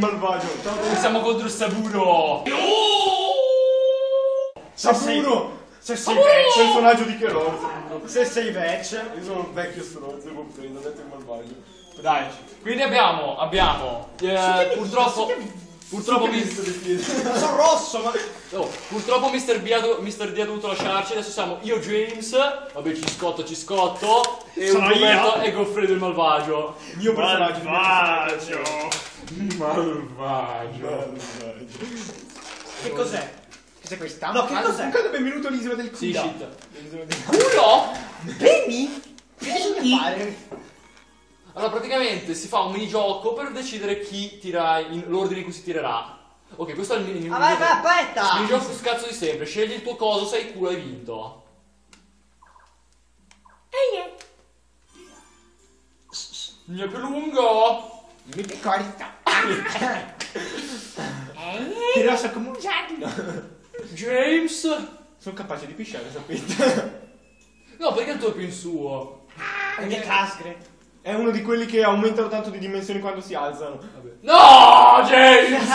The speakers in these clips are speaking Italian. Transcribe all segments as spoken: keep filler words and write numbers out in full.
malvagio. E siamo contro il Saburo. Saburo! Se sei vecchio, personaggio di che rosa? Se sei vecchio, io sono un vecchio stronzo, comprendo, ho detto il malvagio. Dai, quindi abbiamo, abbiamo, eh, purtroppo, purtroppo, mi... sono rosso, ma... oh, purtroppo mister B ha, mister D ha dovuto lasciarci, adesso siamo io, James, vabbè Ciscotto, Ciscotto, e Sono Roberto io. e Goffredo il malvagio. Mio personaggio. Malvagio. Malvagio. Che cos'è? Cos'è questa? No, che cos'è? Comunque benvenuto all'isola del Sì, culo. shit. Culo? Penny? Che bisogna fare? Allora praticamente si fa un minigioco per decidere chi tira, l'ordine in cui si tirerà. Ok, questo è il minigioco. Ah, vai, vai, aspetta! Il minigioco scazzo di sempre, scegli il tuo coso, sei culo, hai vinto. Mi è più lungo. Mi piccolita. Ti lascia come un giardino. James. Sono capace di pisciare, sapete? No, perché il tuo è più in suo? Le mie cascre. È uno di quelli che aumentano tanto di dimensioni quando si alzano. Vabbè. No, James!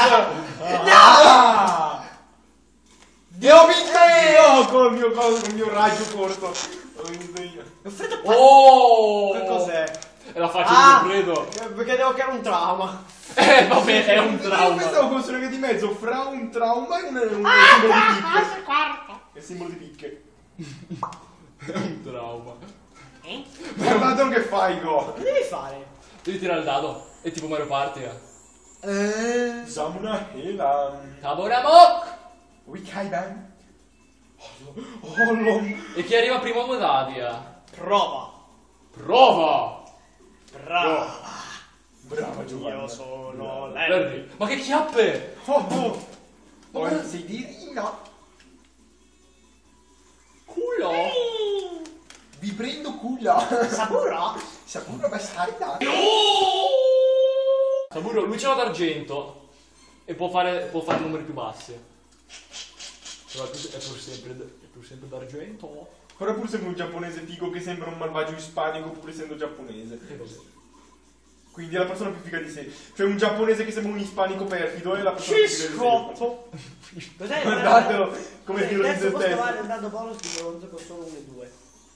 Ah! E ho vinto io col mio, col mio raggio corto. Ho vinto io. Oh! Che cos'è? È la faccia Ah! di Goffredo. Perché devo creare un trauma. Eh, vabbè, è un Io trauma. pensavo fosse una via di mezzo fra un trauma e un, un Ah, simbolo di picche. quarto. È simbolo di picche. È un trauma. Eh? Guarda che fai, Go. Che devi fare? Devi tirare il dado. È tipo Mario Party. Eh. Eh... Samuna Hela. Taboramok! Wikaiban. Oh, lo... E chi arriva primo a due dadi? Eh. Prova. Prova! Brava. Brava Giovanna. Io sono Brava. Larry. Ma che chiappe! Oh, oh. Ma Oh, guarda- sei di rina. Culo! Vi prendo culla. Saburo? Sapura bastarda. Saburo, lui ce l'ha d'argento. E può fare, può fare numeri più bassi. Però è pur, è pur sempre, è pur sempre d'argento. Però pur sembra un giapponese figo che sembra un malvagio ispanico pur essendo giapponese. E vabbè. Quindi è la persona più figa di sé. Cioè un giapponese che sembra un ispanico perfido è la persona più figa di sé. Ciscotto. Cos'è? Guardatelo come tiro di Adesso se posso stesso. fare un dado bonus di bronzo con solo uno e due.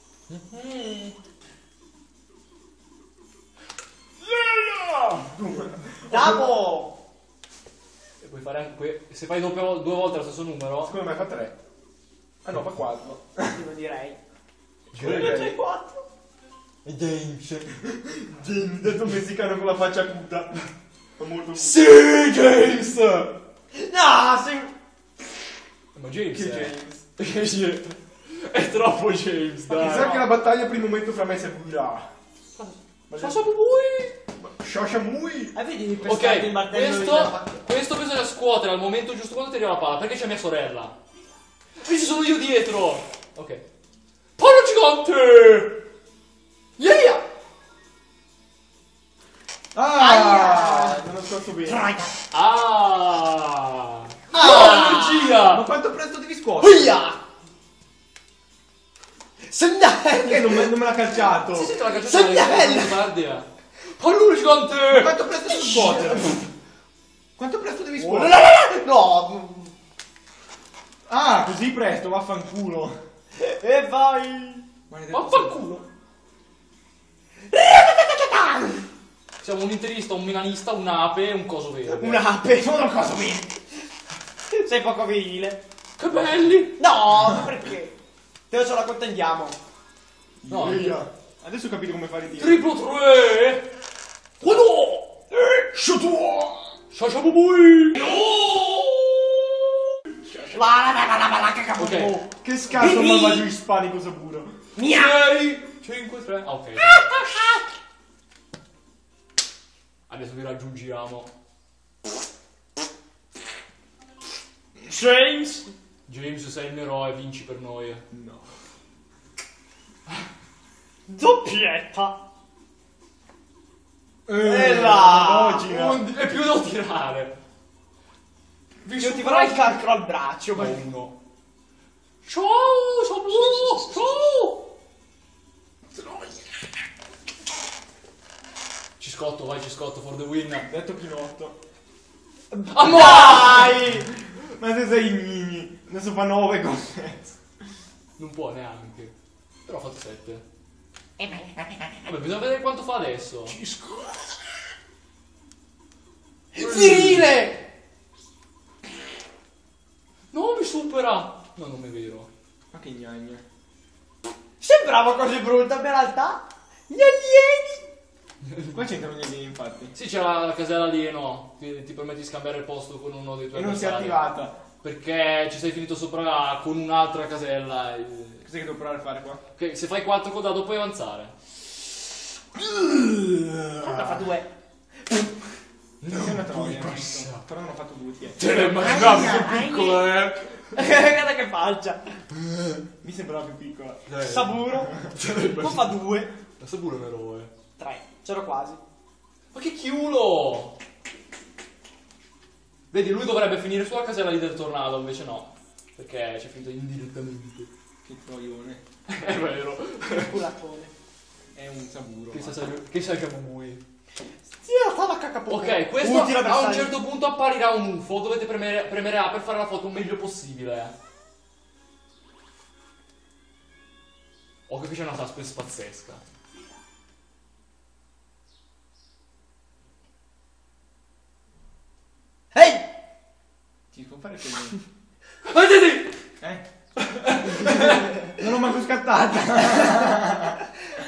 Davo! E puoi fare anche que- se fai doppio, due volte lo stesso numero. Secondo me fa tre. Ah no, fa quattro. Io direi. Direi Io che- c'hai quattro. James. James, detto messicano con la faccia acuta. Fa molto Sì, James! No, sei... Ma James Che è... James. È troppo James, Mi sa dai. che la battaglia per il momento fra me servirà. Cosa vuoi? Shosha Mui. Ah, vedi di pescare il Ok, martello questo, in- questo bisogna scuotere al momento giusto quando tiri la palla, perché c'è mia sorella. E ci sono io dietro. Ok. Palla gigante! Yeah! Ah, non ho scorso bene. Troia. Ah! Ah! No, energia! Ma quanto presto devi scuotere? Uia! Perché Sendai! non me, non me l'ha calciato? Sì, sì, te la cacciata Segnella! tardi. eh. Pallone gigante! Quanto presto devi scuotere? Quanto presto devi No, scuotere? no! Ah, così presto, vaffanculo. E vai! Vaffanculo! Siamo un interista, un milanista, un ape e un coso verde. Un'ape! Sono cosa virile! Sei poco virile! Che belli! No! Perché? Te lo ce la contendiamo! No, Via. Adesso ho capito come fare i tiri. triplo tre! Quando? Shotua! Shasha Bubui! Ok. Che scarso un malvagio ispanico Saburo. Mia! sei, cinque, tre. Ah, ok. Adesso vi raggiungiamo. James! James, sei il mio eroe, vinci per noi. No. Doppietta! Eh, là! Ogina. E più devo tirare. Io ti farò il cancro al braccio, ma... Uno. Ciao, Saburo! Ciao! Ciscotto, vai Ciscotto, for the win. Detto Chinotto. Amore! Dai! Ma se sei mini, adesso fa nove con Non può neanche. Però ha fatto sette. Vabbè, bisogna vedere quanto fa adesso. Virile! No, mi supera! No, non è vero. Ma che gnagna. Sembrava così brutta, ma in realtà gli alieni. Qua c'entrano gli alieni infatti. Sì, c'era la casella alieno. Ti, ti permette di scambiare il posto con uno dei tuoi E non si è avversari. attivata. Perché ci sei finito sopra con un'altra casella. e- Cos'è che devo provare a fare qua? Ok, se fai quattro col dado puoi avanzare. Allora fa due. Non è una troia, però non ho fatto due tieni. Te l'hai immaginato Aia, più piccola, eh? Guarda che faccia. Mi sembrava più piccola. Dai. Saburo. Non fa due. La Saburo è un eroe. Tre. C'ero quasi. Ma che chiulo! Vedi, lui dovrebbe finire sulla casella lì del tornado, invece no. Perché ci è finito indirettamente. Che troione. È vero. Culatone. È un saburo. Che ma- sa, che sa che lui. Sì, la la cacapò. Ok, questo Ultimo a un bersaglio. certo punto apparirà un U F O. Dovete premere, premere A per fare la foto il meglio possibile. Occhio che c'è una suspense pazzesca. Ehi! Ti può fare così? Vedete? Eh? Non l'ho manco scattata.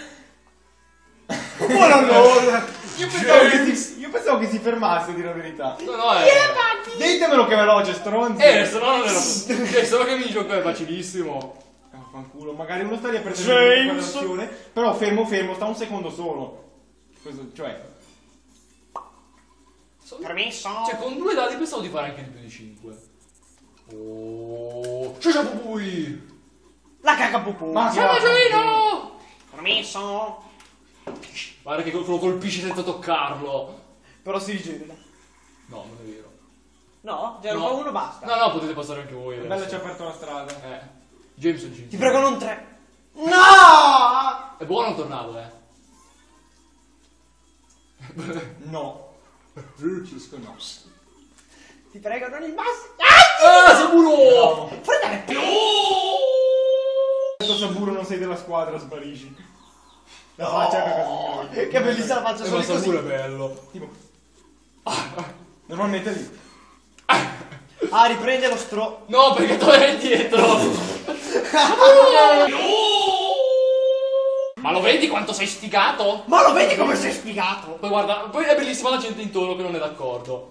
Oh no no! Io pensavo, che si, io pensavo che si fermasse, a dire la verità. No, no, è... Ditemelo che è veloce, stronzi. Eh, se no non era... Cioè, se no che mi gioco è facilissimo. Ah, fanculo, magari uno sta lì a James. prendere una quadrazione, però fermo fermo, sta un secondo solo. Questo, cioè, Permesso. Cioè, con due dadi pensavo di fare anche di più di cinque. Oh... Ciao ciao pupui! La cacapopò. Ma- Ciao Gioino! Permesso. Guarda che lo colpisci senza toccarlo. Però si rigenera. No, non è vero. No? Già No. fa uno basta. No, no, potete passare anche voi. bella adesso. ci ha aperto la strada. Eh. James è James. Ti prego non tre. No! È buono il tornado, eh. No. Cisco no. Ti prego non il basso. Ah, Saburo! No. Prendere più. Questo Saburo non sei della squadra, sparisci. La faccia che Che bellissima la faccia Eh, solo ma così. Saburo è bello. Tipo. Normalmente lì. Ah, riprende lo stro. No, perché torna indietro. Ma lo vedi quanto sei sfigato? Ma lo vedi come sei spiegato? Poi guarda, poi è bellissima la gente intorno che non è d'accordo.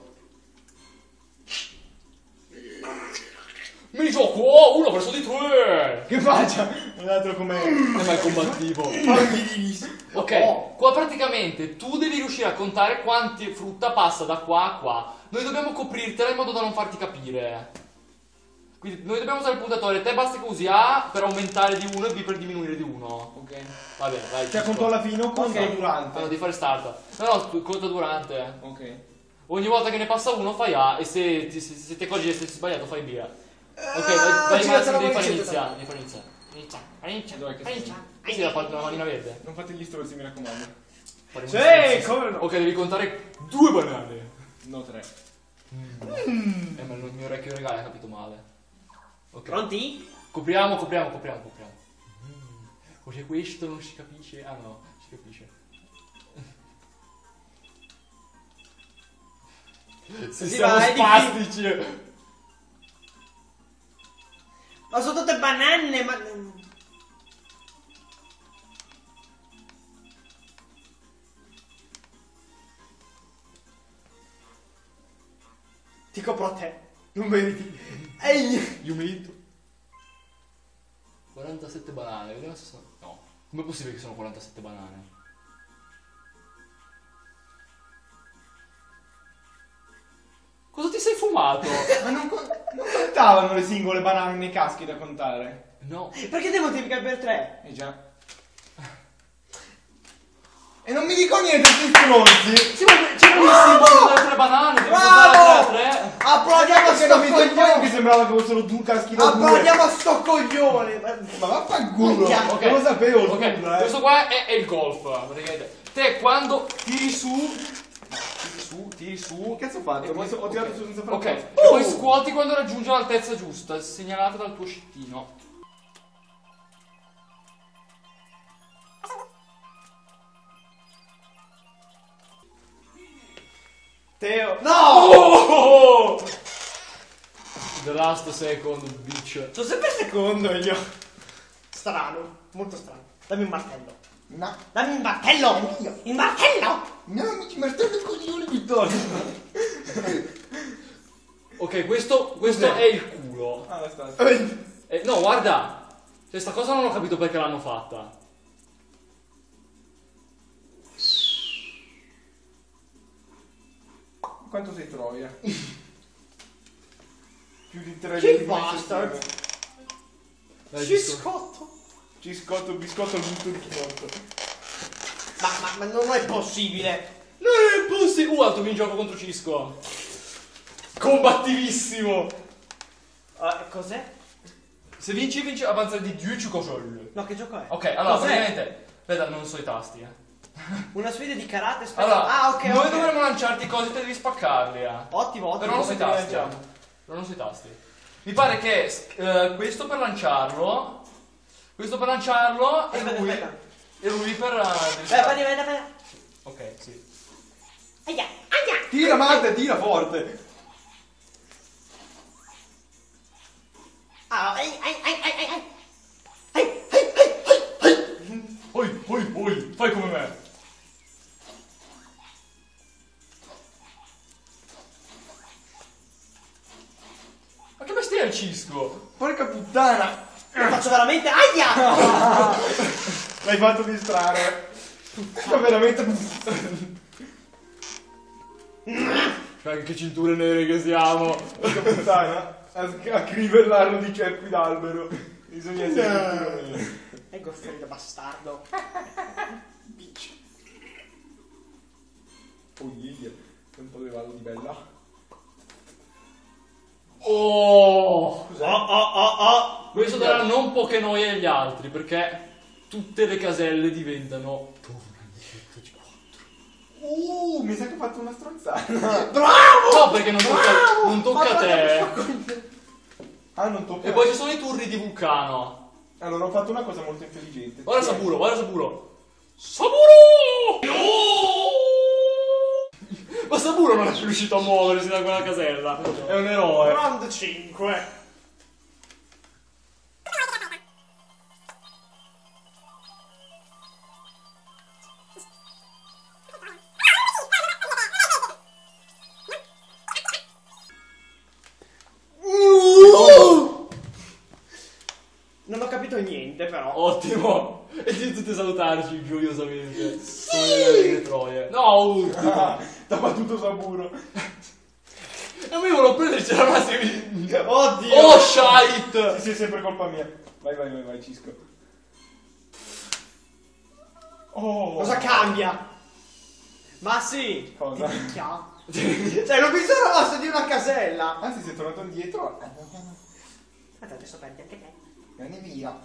Mi gioco oh, uno verso di tre. Che faccia? Un altro come. È mai combattivo. Ok, Oh. qua praticamente tu devi riuscire a contare quanti frutta passa da qua a qua. Noi dobbiamo coprirtela in modo da non farti capire. Quindi noi dobbiamo usare il puntatore. Te basta che usi A per aumentare di uno e B per diminuire di uno. Ok. Va bene, vai. Cioè ci conto sto. alla fine o conto Ok. durante? No, devi fare start. No, no, tu conta durante. Ok. Ogni volta che ne passa uno fai A e se ti, se, se ti accorgi di essersi sbagliato fai B. Ok, vai, Ah, vai ci Massimo, metto devi la fare vocetta iniziare. però. Devi fare iniziare. Inizia, fai inizia. Dov'è che Fai sei? iniziare. Sì, la fa la manina verde. Non fate gli stronzi, mi raccomando. Faremo Sì, un- come no? Ok, devi contare due banane. No, tre. Eh, ma il mio orecchio regale ha capito male. Ok. Pronti? Copriamo, copriamo, copriamo, copriamo. Mm. Cos'è questo? Non si capisce? Ah no, si capisce. Se Sì, siamo vai, di spastici. Ma sono tutte banane, ma... Ti copro a te. Non vedi? Ehi! Io umilito. quarantasette banane, vediamo se sono... No. Com'è possibile che sono quarantasette banane? Cosa ti sei fumato? Ma non, con- non contavano le singole banane nei caschi da contare? No. Perché devo moltiplicare per tre? Eh già. E non mi dico niente, sti stronzi! Sì, ma c'era il simbolo delle tre banane, devi contare Bravo! tre a tre. Applaudiamo a Perché sto non mi dico che coglione! sembrava che fossero due caschi da due! Applaudiamo a sto coglione! Ma- Ma vaffanculo! Minchia. Ok. Non lo sapevo, Ok, scusa, eh. questo qua è, è il golf, praticamente. Te quando tiri su... Tiri su... su, tiri su. Che cazzo ho fatto? E poi- Ho tirato ok. su senza Ok, fare e poi scuoti quando raggiunge l'altezza giusta, segnalata dal tuo scittino. Teo. No! Oh! The last second, bitch. Sono sempre secondo io. Strano, molto strano. Dammi un martello. No, Dammi un martello! Il martello! no, amici, martello così non vittoria. Ok, questo, questo Cos'è? è il culo. Ah, sta. Eh, no, guarda. Cioè, sta cosa non ho capito perché l'hanno fatta. Quanto sei troia? Più di tre Che di bastard. queste Dai, Ci giusto. scotto. Ciscotto, biscotto al gusto di chinotto. Ma, ma, ma non è possibile. Non è possibile. Uh, altro mini gioco contro Cisco. Combattivissimo. Uh, cos'è? Se vinci, vinci avanza di dieci cosole. No, che gioco è? Ok, allora, Cos'è? praticamente. Aspetta, non so i tasti, eh. Una sfida di karate aspetta. Allora, ah, ok, noi ok. dovremmo lanciarti cose e te devi spaccarli, eh. Ottimo, ottimo. Però non so i come tasti. eh. lanciamo? Però non so i tasti. Mi pare che eh, questo per lanciarlo. Questo per lanciarlo e Aspetta, lui. aspetta. E lui per. Uh, Vai, vai, vai, vai, vai. ok, sì. Aia, aia. Tira, Marta, tira forte. Ah, ai, ai, ai, ai, ai, ai. Ai, ai, ai, ai, ai. Poi, poi, poi, fai come me. Ma che bestia è il Cisco? Porca puttana. Lo faccio veramente. Aia! L'hai fatto distrarre. Ma veramente. Cioè, che cinture nere che siamo. Porca puttana. A, a crivellarlo di ceppi d'albero. Bisogna essere sicuro. Ecco il ferito bastardo. Bitch. Oh yeah. Un po' di vallo di bella. Oh! Oh, oh, oh, oh. Questo darà non poche noie agli altri, perché tutte le caselle diventano tornadietto di quattro. Uh, mi sa che ho fatto una stronzata. No, perché non tocca, non tocca a te. Ah, non tocca. E poi ci sono i turni di vulcano. Allora ho fatto una cosa molto intelligente. Guarda Saburo, guarda Saburo. Saburo! Ma Saburo non è riuscito a muoversi da quella casella. È un eroe. Round cinque. Non ho capito niente però. Ottimo. E di tutti salutarci gioiosamente. Come le troie. No, ultimo. Ah, t'ha battuto Saburo. E io volevo prenderci la maschera di... Oddio. Oh, shite! Sì, sì, è sempre colpa mia. Vai, vai, vai, vai, Cisco. Oh. Cosa cambia? Ma sì. Cosa? Ti picchia. Cioè non mi sono mosso di una casella. Anzi, sei tornato indietro. Aspetta, adesso prendi anche te. Vieni via.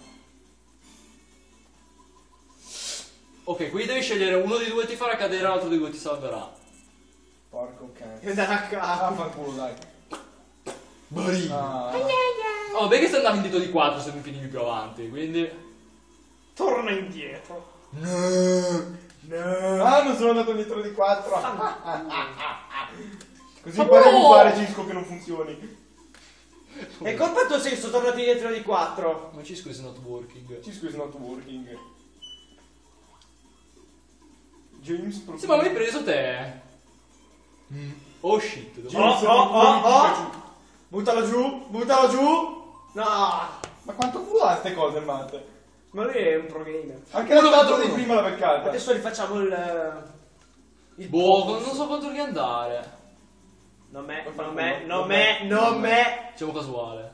Ok, qui devi scegliere uno dei due ti farà cadere, l'altro dei due ti salverà. Porco cane. Devi andare a casa. Ah, fanculo, dai. Bari. Ah. Oh, beh che se andavi in dito di quattro se mi finivi più avanti, quindi... Torna indietro. No. No. Ah, non sono andato indietro di quattro. Così Ma impari a no! fare Cisco che non funzioni. È colpa tua se sono tornato indietro di quattro. Ma Cisco is not working. Cisco is not working. James Sì, ma l'hai preso te. Oh shit. Oh, James, oh, oh, Pikachu. oh. Buttalo giù, buttalo giù. No. Ma quanto culo ha ste cose, Matte? Ma lui è un pro gamer. Anche la Uno statua contro di uno. prima l'ha beccata. Adesso rifacciamo il... Il Boh, bonus. non so quanto riandare. Non me, non me, non me, non me. Facciamo casuale.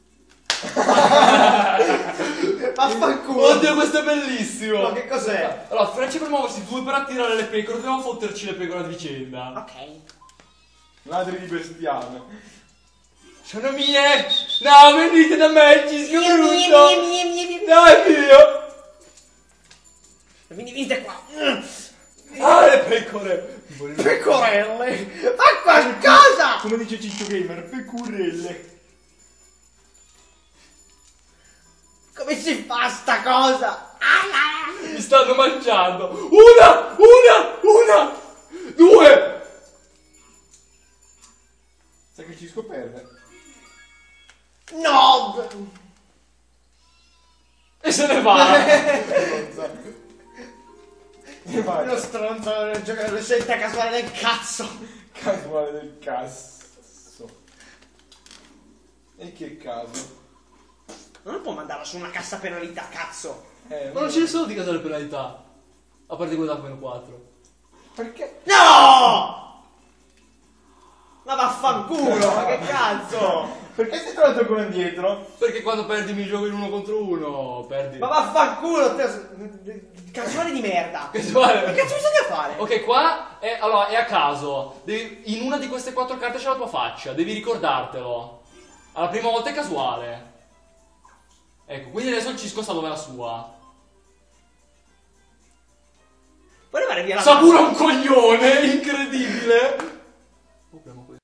Vaffanculo. Oddio, questo è bellissimo. Ma che cos'è? Allora, Freccia per muoversi, due per attirare le pecore, dobbiamo fotterci le pecore a vicenda. Ok. Ladri di bestiame. Sono mie! No, venite da me, Cisco brutto! Dai, mio! Quindi venite qua. Ah, le pecore! Pecorelle! Fa qualcosa! Come dice Ciccio Gamer, pecorelle. Come si fa sta cosa? Mi stanno mangiando! Una! Una! Una! Due! Sai che Cisco perde. No! E se ne va! E vai. Lo stronzo del giocare scelta casuale del cazzo! Casuale del cazzo. E che caso. Non può mandarla su una cassa penalità, cazzo! Eh, Ma non ce ne sono di casuale penalità. A parte quella da meno quattro. Perché? No! Ma vaffanculo, ma che cazzo! Perché sei trovato ancora indietro? Perché quando perdi mi gioco in uno contro uno, perdi. Ma vaffanculo, te... casuale di merda! Casuale. Che cazzo bisogna fare? Ok, qua è, allora, è a caso. Devi- in una di queste quattro carte c'è la tua faccia, devi ricordartelo. Alla prima volta è casuale. Ecco, quindi adesso il Cisco sa dove è la sua. Puoi levare via la Saburo è un coglione, incredibile. Oh, abbiamo questo.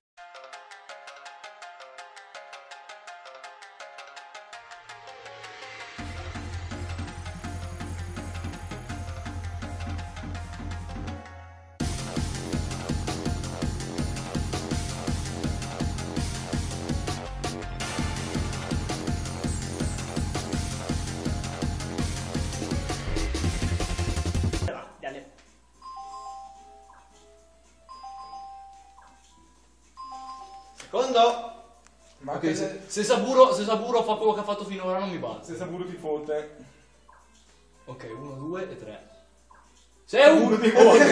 Dale. Secondo. Ma Ok, che se, se Saburo, se Saburo fa quello che ha fatto finora non mi basta. se Saburo ti fotte. Ok, uno, due e tre. Sei Saburo un... ti fotte.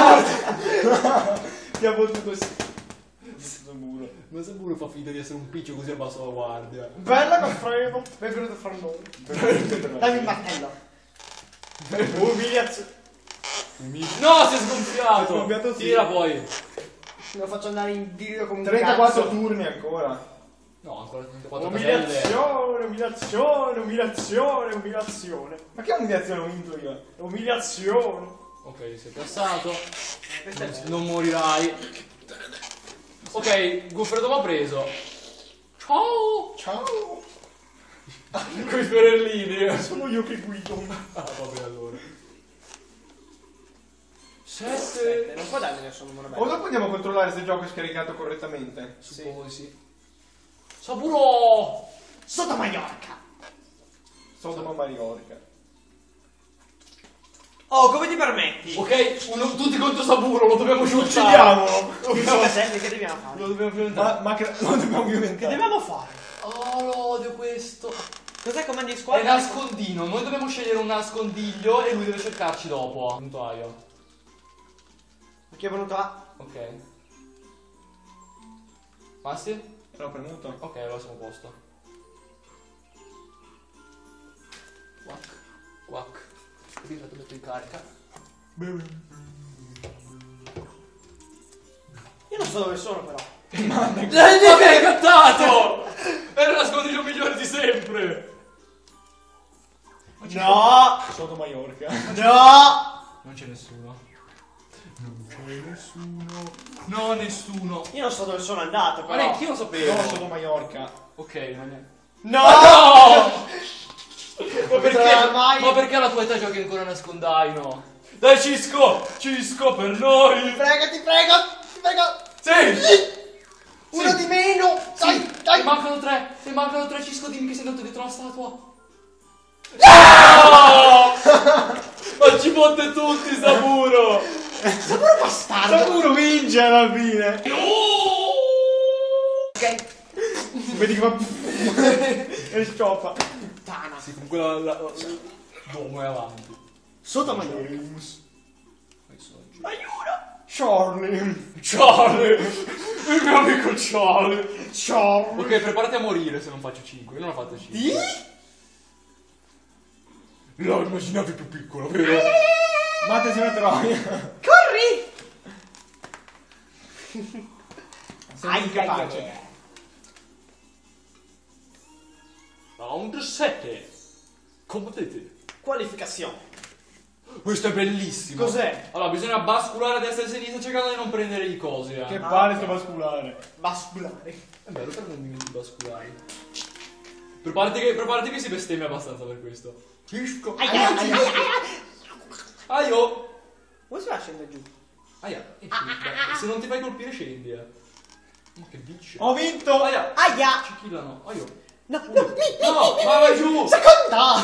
Ti ha fottuto Saburo. Ma Saburo fa finta di essere un piccio così abbasso la guardia. Bella Goffredo, benvenuto fra noi. Dammi il martello. Umiliazione. No, si è sgonfiato! Si è sgonfiato, sì. Tira poi. Lo faccio andare in dirido come un trentaquattro cazzo. turni ancora. No, ancora trentaquattro caselle. Umiliazione, umiliazione, umiliazione, umiliazione. Ma che umiliazione ho vinto io? Umiliazione. Ok, sei passato. Questo è Non, bello. non morirai. Ok, Goffredo mi ha preso. Ciao! Ciao. Con i fiorellini. Sono io che guido. Ah, vabbè allora. Aspetta, Sette. non può darmi nessun numero O bello. dopo andiamo a controllare se il gioco è scaricato correttamente. Suppongo di sì. Saburo! Sotto Mallorca. Sodoma Mariorca. Oh, come ti permetti? Ok, uno- tutti contro Saburo, lo dobbiamo shootare. Uccidiamolo. Cosa serve? Che dobbiamo fare? Lo dobbiamo violentare. Ma, ma che lo dobbiamo Che diventare? dobbiamo fare? Oh, lo odio questo. Cos'è comandi di È squadra? nascondino, noi dobbiamo scegliere un nascondiglio e lui deve cercarci dopo. Puntaio. Chi è venuto a... Ok. Massi? L'ho premuto. Ok, allora siamo a posto. Quack. Quack. Capito, lo metto in carica. Io non so dove sono però. Ma che hai cantato! Era il nascondiglio migliore di sempre! No! Sodo Maiorca. No! Non c'è nessuno. Non c'è nessuno. No, nessuno. Io non so dove sono andato Ma però. neanche io lo sapevo. No, Sodo Maiorca. Ok, non è. No! No! Ma perché, sarà mai- ma perché alla tua età giochi ancora a nascondaino? Dai Cisco! Cisco per noi! Prego, ti prego! Ti prego! Sì! Uno Sì. di meno! Dai, Sì! dai! Ti mancano tre! Ti mancano tre Cisco, dimmi che sei andato dietro la statua! No! Ma ci fotte tutti Saburo! Saburo bastardo! Saburo vince alla fine. Ok. Vedi che va e scioppa. Puttana. Sì, comunque la... la, la l'uomo è avanti. Sotto Mallorca. Aiuto. Charlie. Charlie! Il mio amico Charlie! Charlie. Ok, preparati a morire se non faccio cinque. Io non ho fatto cinque. Di? Lo immaginavi più piccolo, vero? Mate se ne troia. Corri! Sei Ai, incapace. ai, ai. Round sette. Combattete. Qualificazione. Questo è bellissimo. Cos'è? Allora, bisogna basculare a destra e a sinistra cercando di non prendere i cosi. Eh. Che Ah, palle ok. sto basculare. Basculare. È bello per non di basculare. Preparati che, preparati che si bestemmia abbastanza per questo. Fisco. Aia, aia, aia, aia. Aio. Come si va a scendere giù? Aia. E qui, beh, se non ti fai colpire scendi, eh. Ma che bitch. Ho vinto! Aia. Aia! Ci killano. Aio. No, no, No, ma vai giù. seconda!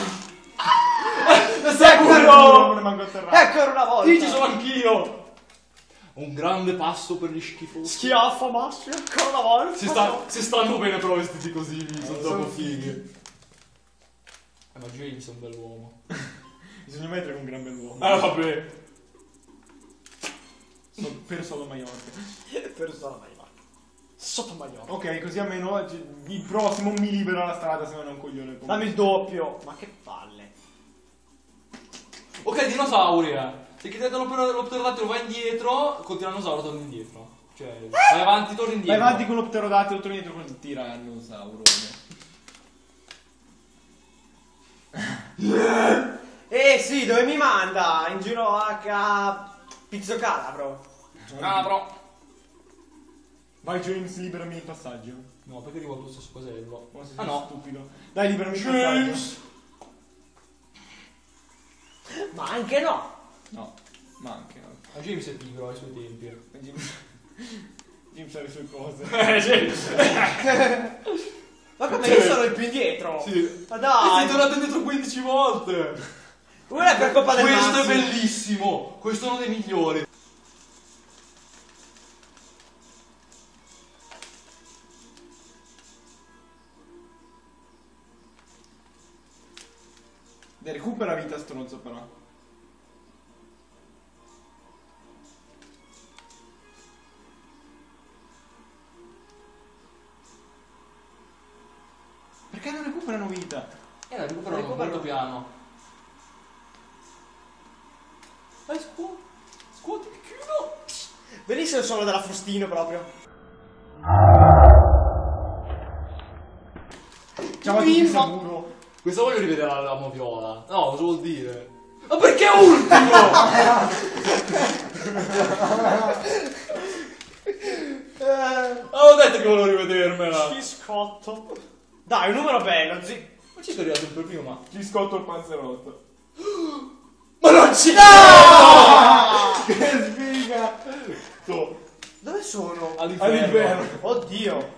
Non me ne manco atterrato. Ancora una volta! Qui ci sono anch'io. Un grande passo per gli schifosi. Schiaffo Massi, ancora una volta! Si, sta, si stanno bene però vestiti così, sono sono troppo fighi. Eh, ma James è un bell'uomo. Bisogna mettere con un gran bell'uomo. Ah, vabbè. So- per solo Maiorca. Persona mai va. Sotto Maiorca. Ok, così almeno oggi- il prossimo mi libera la strada se non è un coglione. come- Dammi il doppio. Ma che palle. Ok, dinosauri, eh. Se chiedete l'opterodattilo va indietro, col tirannosauro torna indietro. Cioè, vai avanti, torna Vai indietro. avanti con l'opterodattilo, torni dietro con il tirannosaurone. Eh sì, dove mi manda? In giro a, a Pizzo Calabro. Ah, però. Vai James, liberami il passaggio. No, perché arrivo allo stesso cosello. Oh, sei Ah no. stupido. Dai, liberami il James. passaggio. Ma anche no. No, ma anche no. Ma James è pigro ai suoi tempi. James, James ha le sue cose. Eh, James. Ma come io sono il più indietro? Sì. Ma Sei dai! tornato indietro quindici volte. Una è per colpa del Questo è Massi. bellissimo. Questo è uno dei migliori. Dai, recupera vita stronzo però. Perché non recuperano vita? E la recuperano Recuperano. molto piano. Dai, scuoti. Scuoti il culo. Bellissimo il suono della frustino proprio. Ciao a tutti, Bimbo. Saburo. Questa voglio rivedere la, la moviola. No, cosa vuol dire? Ma perché ultimo? Eh, Avevo detto che volevo rivedermela. Chi scotto. Dai, un numero bello, zi. Ma ci sono arrivato un po' prima, ma... Ci scotto il panzerotto. Ma non ci Che sfiga! To. Dove sono? All'inferno. Oddio.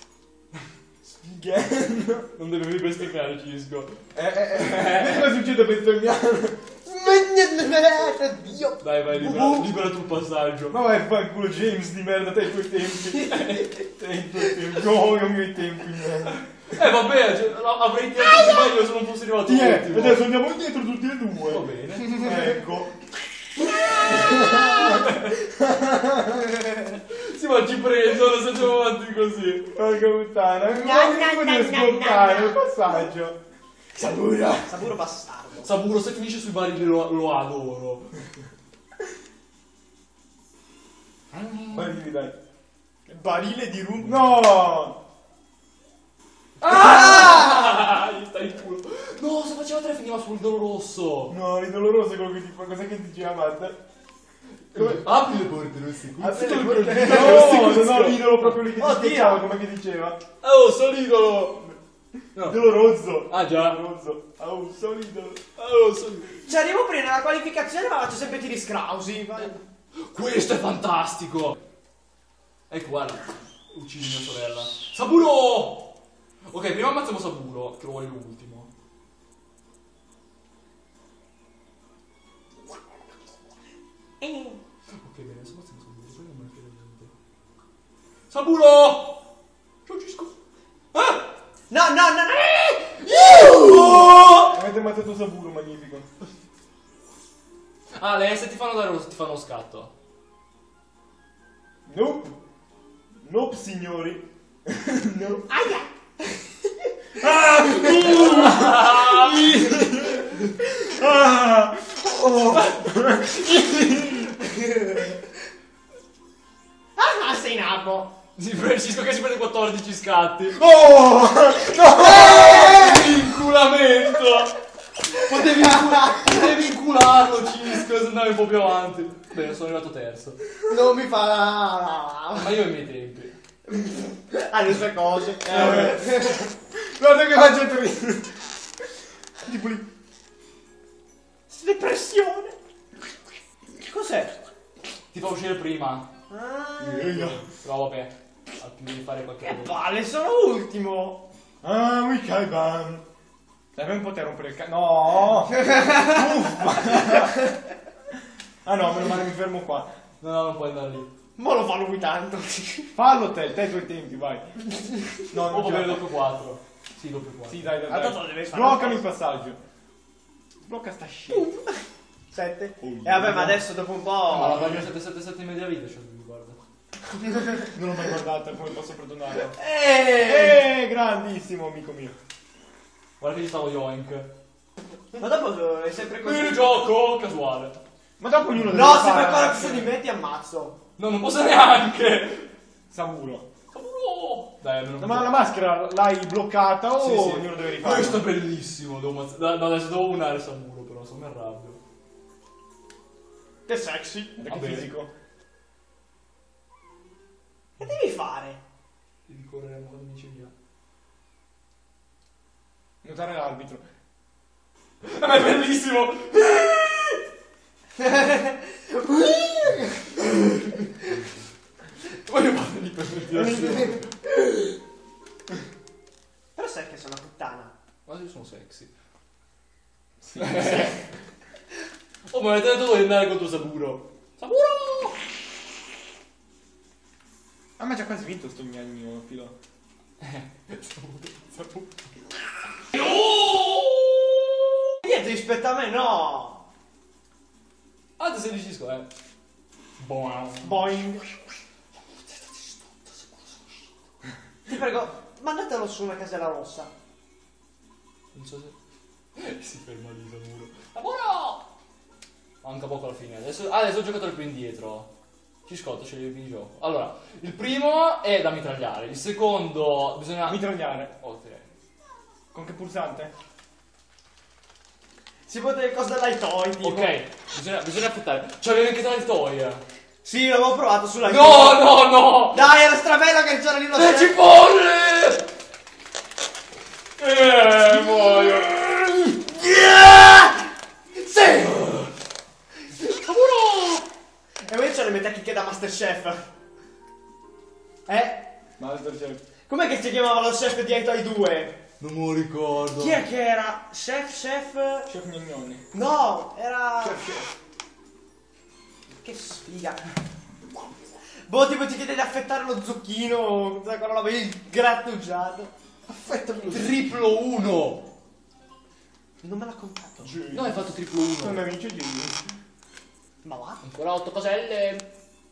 Sfighello. Non devi bestemmiare, Cisco. Eh, eh, eh. Vedi cosa succede per bestemmiare? Oddio. Dai, vai, libera, Uh-huh. libera tu il passaggio. Ma vai a fare il culo James di merda, te i tuoi tempi. Te i tuoi tempi. No, io i miei tempi, merda. Eh, vabbè, cioè, avrei tirato meglio se non fossi arrivato Ti è, ultimo. adesso andiamo indietro tutti e due. Va bene. Ecco. Sì, ma ci preso, se andiamo avanti così. Porca puttana, No, non no, mi devo no, sbloccare no, il no. passaggio. Sabura. Saburo bastardo. Saburo, se finisce sui barili lo, lo adoro. Vai, dai. Barile di rum. No! Ah! Gli sta in culo. No, se faceva tre finiva sul dolo rosso. No, è doloroso quello che ti fa. Cos'è che ti diceva Matt? Come? Apri le porte rosse. Apri Questo le è porte- il No, mio- non ho l'idolo proprio lì che ti Oddio. schiacciava, come che diceva. Oh, sono idolo. No. Doloroso. Ah, già. Doloroso. Oh, solido. Oh, sono... Ci arrivo prima nella qualificazione ma faccio sempre tiri scrausi. Vai. Questo è fantastico. Ecco, guarda. Uccidi mia sorella. Saburo! Ok, prima ammazziamo Saburo, che lo vuole l'ultimo. Eh. Ok, bene, adesso ammazziamo Saburo, poi non me ne frega niente. Saburo! Ciao Cisco. Ah! No, no, no, no. Avete ammazzato Saburo, magnifico. Ah, le S ti fanno dare lo, ti fanno lo scatto. Nope. Nope, signori. No. Aia. Ah! Oh! Ah, sei nato. Si prende Cisco che si prende quattordici scatti. Oh! No! Inculamento! Potevi, incu- potevi incularlo, Cisco, se andavi un po' più avanti. Bene, sono arrivato terzo. Non mi fa... Ma io ai miei tempi. Ha le sue cose. Eh, guarda che faccio triste. Tipo lì. Depressione. Che cos'è? Ti fa uscire prima. Ah, Però vabbè, al più di fare qualche che cosa. palle, sono ultimo. Ah, mi cai ban. Dai, un po' te rompere il cazzo. No. Uffa. Ah no, meno male mi fermo qua. No, no, non puoi andare lì. Ma lo fa lui tanto. Fallo te, te i tuoi tempi, vai. No, O non può ce avere la doppio quattro. Sì, doppio quattro. Sì, dai, dai. Ah, dai. tanto devi fare Sbloccami una il passaggio. Sblocca sta shit. Sette. Oh, E vabbè, ma adesso dopo un Ma la po'... pagina sette sette sette in media vita, cioè, mi guarda. Non l'ho mai guardata, come posso perdonarlo? Eh! Eh, grandissimo amico mio. Guarda che gli stavo yoink. Ma dopo è sempre così. Il gioco casuale. Ma dopo ognuno deve No, se fare per quello la- che sono di me ti ammazzo. No, non posso neanche. Savuro. Cavolo. Dai, almeno. Ma la maschera l'hai bloccata o Sì, sì. ognuno deve rifare? Questo è bellissimo. Devo mazz- no, adesso devo unare Samuro, però, se no mi arrabbio. Che sexy. Che Vabbè. fisico. Che devi fare? Devi correre quando dice via. Notare l'arbitro. Ma è bellissimo! Voglio fare l'iperventilazione. Però sai che sono una puttana. Ma io sono sexy. Oh, ma avete detto di andare contro Saburo. Saburo! Ah, ma già quasi vinto sto gnagno filo. Saburo. Niente, rispetto a me, no. Ah, ti sei deciso, eh. Buono. Boing. Ti prego, mandatelo su una casella rossa. Non so se... Si ferma lì, Saburo. Saburo! Manca poco alla fine. Adesso, ah, adesso ho giocato più indietro. Ci scotto, c'è il minigioco. Allora, il primo è da mitragliare. Il secondo bisogna... Mitragliare. Ok. Con che pulsante? Si può dire cosa dai toy, tipo. Ok, bisogna, bisogna affittare. C'avevi anche dal toy. Sì, l'avevo provato sulla No, no, no! Dai, era strabello che c'era lì lo Le chef. cipolle! Eh, muoio. Sì! Cavolo! E invece le mette chicche da Masterchef. Eh? Masterchef. Com'è che si chiamava lo chef di Toy due? Non me lo ricordo. Chi è che era? Chef, chef... Chef Gnagnoni. No, era... Chef chef. Che sfiga. Boh, tipo ti chiede di affettare lo zucchino, tutta quella roba, il grattugiato. Affetta Triplo uno! Non me l'ha contato. No, hai fatto triplo Non uno. mi vince Gigi. Ma va? Ancora otto caselle.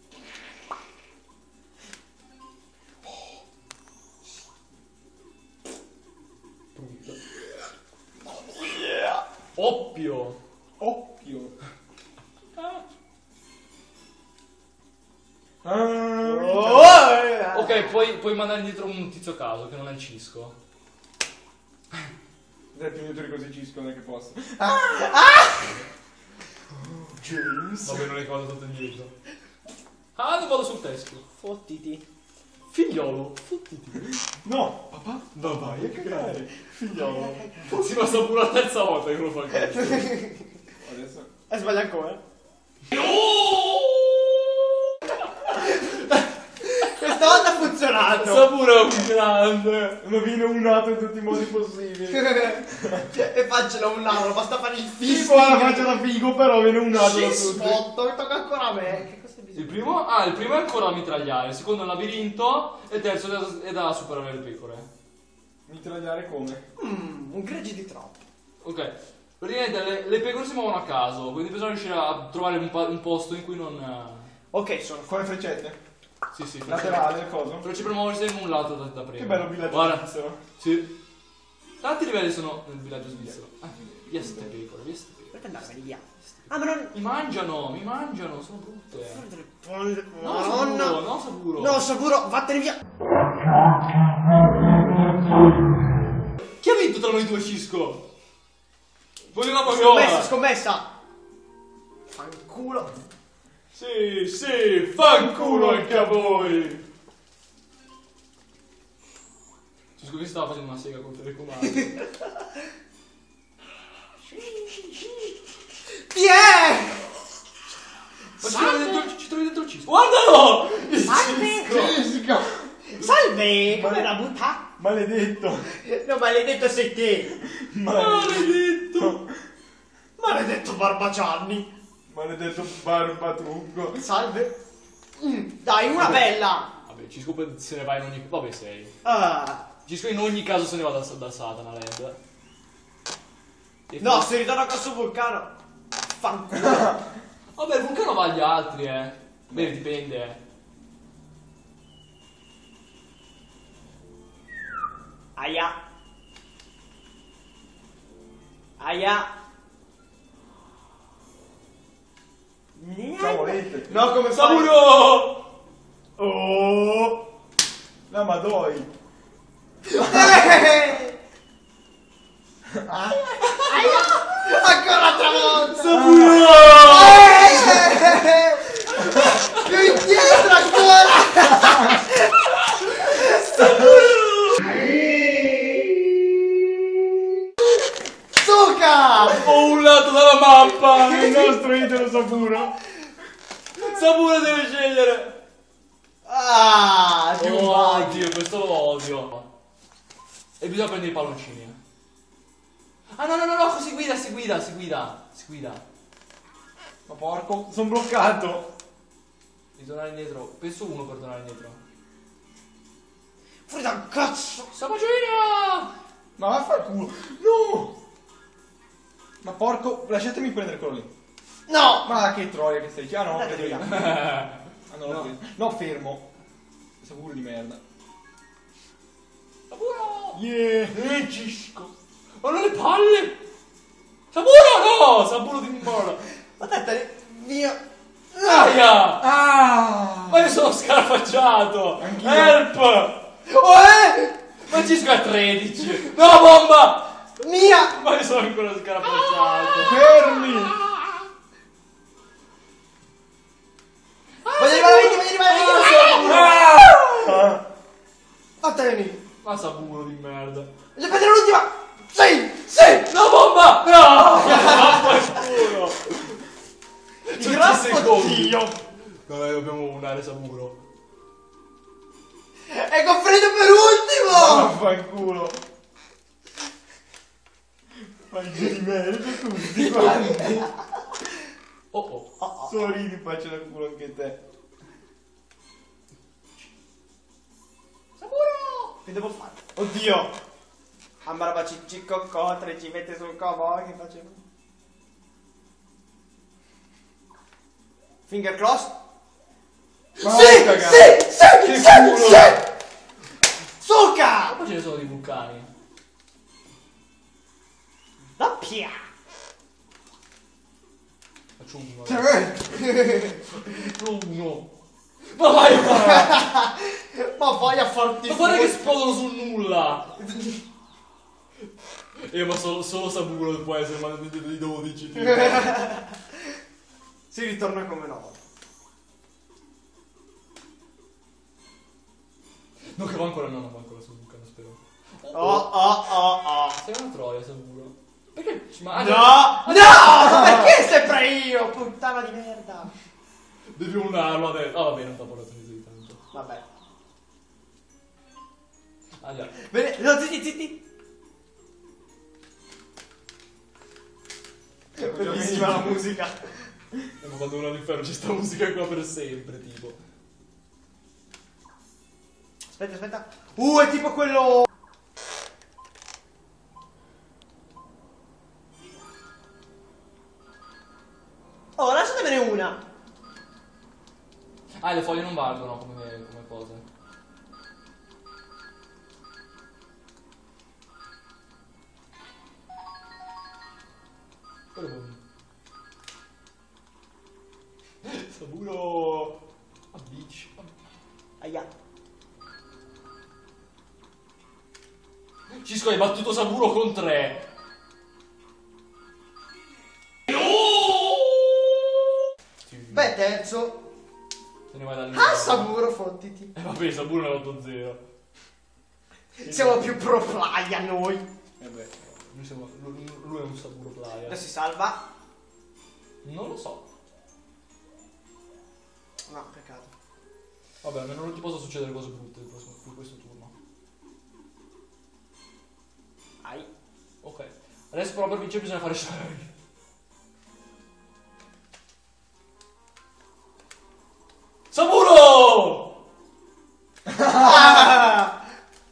Oppio. Occhio. Ah, Oh, eh. Ok, puoi, puoi mandare indietro un tizio a caso che non è il Cisco. dai, più indietro di così Cisco, non è che posso. James. Vabbè, non ricordo tutto indietro. Ah, non vado sul testo. Fottiti. Figliolo, fottiti. No, papà. No, vai a cagare. Figliolo. Si passa pure la terza volta che lo fa questo. Adesso. E sbaglia ancora. Questa volta ha funzionato. Sapore è un grande. Lo viene unato in tutti i modi possibili. E faccelo un lauro, basta fare il figo. Tipo la faccia da figo, però viene unato da Ci tutti. spotto, mi tocca ancora a me. Che cosa Il bisogna? primo, ah, il primo è ancora da mitragliare, il secondo è un labirinto e il terzo è da, è da superare le pecore. Mitragliare come? Mmm, un gregge di troppo. Ok, praticamente le, le pecore si muovono a caso, quindi bisogna riuscire a trovare un, pa- un posto in cui non... eh, Ok, sono Con le freccette? Sì, sì, Laterale, il coso? però ci per muoversi in un lato da, da prima. Che bello villaggio Guarda, svizzero. sì. Tanti livelli sono nel villaggio svizzero. Ah, via ste pecore, via ste pecore. Perché andarmene via? Ah, ma non... Mi mangiano, mi mangiano, sono brutte. No, Madonna. Saburo, no, Saburo. No, Saburo, vattene via. Chi ha vinto tra noi due, Cisco? Voglio una Scommessa, pagola. scommessa. Fanculo. Sì, sì, fanculo anche a voi. Scusa, mi stava facendo una sega con il telecomando. Chi è? Ma ci trovi dentro, ci trovi dentro il cisco. Guardalo! Il Salve. cisco. Salve, come la butta? Maledetto. No, maledetto sei te. Maledetto. Maledetto Barbagianni. Maledetto barbatrucco. Salve. Mm, dai, una bella. Vabbè, Cisco se ne va in ogni... Vabbè, sei. Ah. Cisco in ogni caso se ne va da, da Satana Land. E No, fa- se ritorno a questo vulcano. Fanculo. Vabbè, il vulcano va agli altri, eh. Beh, dipende. Aia. Aia. Ciao, volete? No, come fai? Saburo! Oh! La madoi. Eh! Aia. Ancora l'altra volta. Saburo! Eh! Più indietro ancora. Suca! Ho urlato dalla mappa! Il nostro idolo Saburo. Saburo deve scegliere! Ah, più Oh, vai. oddio, questo lo odio. E bisogna prendere i palloncini. Ah, no, no, no, no, così guida, si guida, si guida, si guida. Ma porco, sono bloccato. Devi tornare indietro. Penso uno per tornare indietro. Fuori dal cazzo. Sabacina! Ma vaffanculo. No! Ma porco, lasciatemi prendere quello lì. No. Ma che troia che sei. Ah no, Dai, vedo io. dai, Ah, no, no. no, fermo. Saburo di merda. Saburo! Yeah. Eh, Cisco! Ma non le palle! Saburo no! Saburo di merda! Aspetta, via. Aia! Ah! Ma io sono scarafaggiato! Anch'io. Help! Oh, eh! Ma Cisco è tredici! No, bomba! Mia! Ma io sono ancora scarafaggiato! Fermi! Voglio arrivare a venti, voglio arrivare a venti! Ah! Vattene! Ma Saburo di merda! Voglio prendere l'ultima! Sì! Sì! No, bomba! No! Vaffanculo! Tutti i Grazie secondi! Dio! Dai, dobbiamo unare Saburo! E Goffredo per ultimo! Vaffanculo! Fai giù di merda tutti qua. Oh oh! Sorridi, faccia nel culo anche te. Saburo! Che devo fare? Oddio! Ambaraba cicci cocco, tre ci mette sul covo, che facevo? Finger cross? Ma Sì! vai a cagare. Sì! Sì! Che Sì! culo. Sì! Suca! Poi ce ne sono di vulcani! Doppia! Faccio uno! Tre! Faccio uno! Ma vai! Ma Ma vai a farti Ma guarda che fuori. esplodono sul nulla! Eh, ma solo, solo Saburo può essere ma di dodici. Si ritorna come una volta. No, che va ancora, no, non va ancora sul vulcano, spero. Oh oh oh oh. Sei una troia, Saburo. Perché? Ma No! No! Perché sempre io? Puttana di merda. devi unarlo adesso. Ah, vabbè, non t'ha portato di tanto. Vabbè. Ah, già. Bene, no, zitti, zitti. Bellissima la musica. Eh, ma quando uno all'inferno c'è sta musica qua per sempre, tipo. Aspetta, aspetta. Uh, è tipo quello. Oh, lasciatemene una. Ah, le foglie non valgono come, come cose. Quello è buono. Saburo! Avvici. Aia. Cisco hai battuto Saburo con tre. è terzo. Se ne vai dal Ah, Saburo, fottiti. Eh vabbè, Saburo è otto zero. Siamo più pro playa noi. Eh beh. Noi siamo, lui, lui è un Saburo player. Adesso si salva. Non lo so. No, peccato. Vabbè, almeno non ti possono succedere cose brutte in questo, in questo turno. Ai. Ok. Adesso però per vincere bisogna fare sei. Saburo! Ah!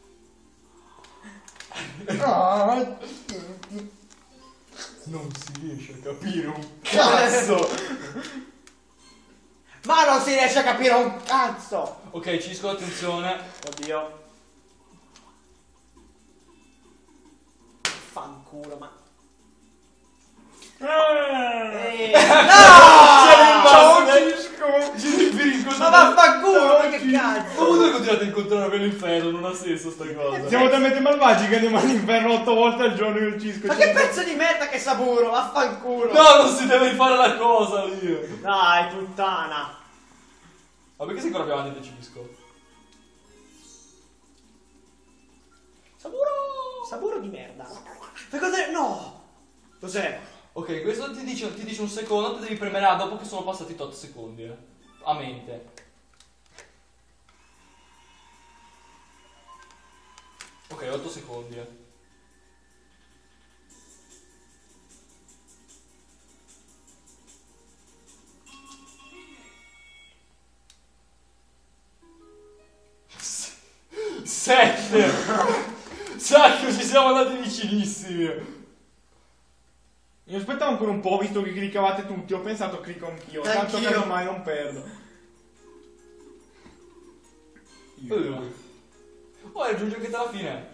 Non si riesce a capire un Cazzo! Ma non si riesce a capire un cazzo! Ok, Cisco, attenzione. Oddio. Fanculo, ma... Eh, no! Ciao Cisco! Cisco! Ma vaffanculo, ma che cazzo! Ma voi continuate a incontrare per l'inferno, non ha senso sta cosa. Siamo talmente malvagi che andiamo all'inferno otto volte al giorno io e il Cisco. Ma che pezzo di merda che Saburo, vaffanculo! No, non si deve rifare la cosa lì. Dai, puttana! Ma perché sei ancora più avanti del Cisco? Saburo! Saburo di merda! Ma cos'è? No! Cos'è? Ok, questo ti dice, ti dice un secondo, ti devi premere A dopo che sono passati tot secondi. Eh. A mente. Ok, otto secondi. Eh. Sette! Sacco, ci siamo andati vicinissimi! Io aspettavo ancora un po', visto che cliccavate tutti, ho pensato clicco anch'io, tanto Anch'io. che ormai non perdo. Uh. Oh, raggiunge anche alla fine!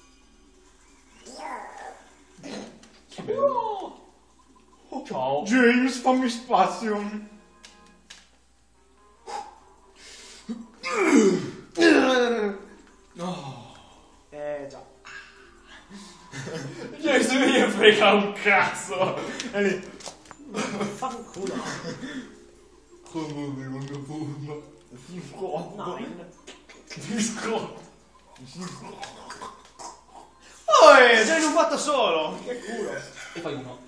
Che bello. Oh, ciao! James, fammi spazio. Oh. Eh già. Io se mi frega un cazzo! E lì. Fanculo. Come un vagabondo? Nine. Disco! Oh, sei in un fatto solo! Che culo! E fai uno.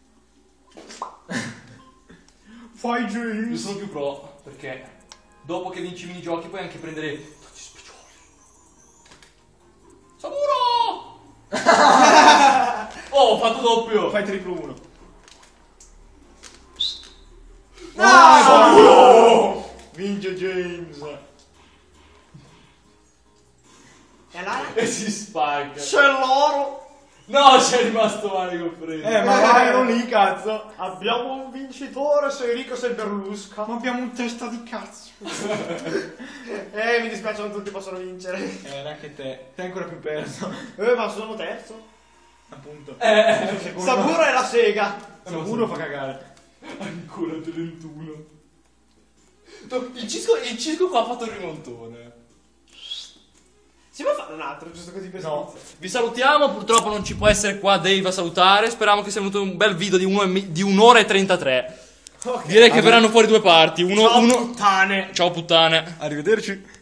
Fai Io James. sono più pro, perché dopo che vinci i minigiochi puoi anche prendere tutti speciali. Saburo! Oh, ho fatto doppio! Fai triplo uno. Ah! Oh! Vince James. E allora? E si spacca. C'è l'oro! No, c'è rimasto male con Freddy. Eh, ma vai, ero lì, cazzo. Abbiamo un vincitore, sei ricco, sei Berlusca. Ma abbiamo un testa di cazzo. Eh, mi dispiace, non tutti possono vincere. Eh, neanche te. Te ancora più perso. Eh, ma sono terzo. Appunto. Eh, Secondo- Saburo è la sega. Sicuro fa cagare. ancora trentuno. No, Il cisco, il cisco qua ha fatto il rimontone. Si può fare un altro, giusto così per No. sfizio? Vi salutiamo, purtroppo non ci può essere qua Dave a salutare. Speriamo che sia venuto un bel video di, uno e mi- di un'ora e trentatré. Ok. Direi che verranno fuori due parti. Uno, Ciao uno... puttane. Ciao puttane. Arrivederci.